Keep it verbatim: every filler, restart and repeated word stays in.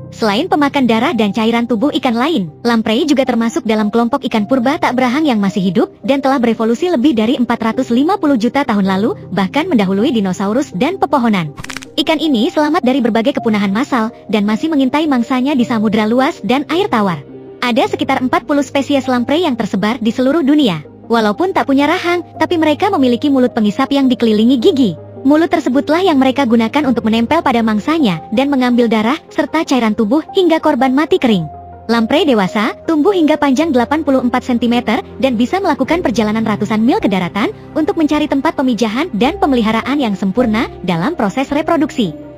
Selain pemakan darah dan cairan tubuh ikan lain, lamprey juga termasuk dalam kelompok ikan purba tak berahang yang masih hidup dan telah berevolusi lebih dari empat ratus lima puluh juta tahun lalu, bahkan mendahului dinosaurus dan pepohonan. Ikan ini selamat dari berbagai kepunahan massal dan masih mengintai mangsanya di samudera luas dan air tawar. Ada sekitar empat puluh spesies lamprey yang tersebar di seluruh dunia. Walaupun tak punya rahang, tapi mereka memiliki mulut pengisap yang dikelilingi gigi. Mulut tersebutlah yang mereka gunakan untuk menempel pada mangsanya dan mengambil darah serta cairan tubuh hingga korban mati kering. Lamprey dewasa tumbuh hingga panjang delapan puluh empat sentimeter dan bisa melakukan perjalanan ratusan mil ke daratan untuk mencari tempat pemijahan dan pemeliharaan yang sempurna dalam proses reproduksi.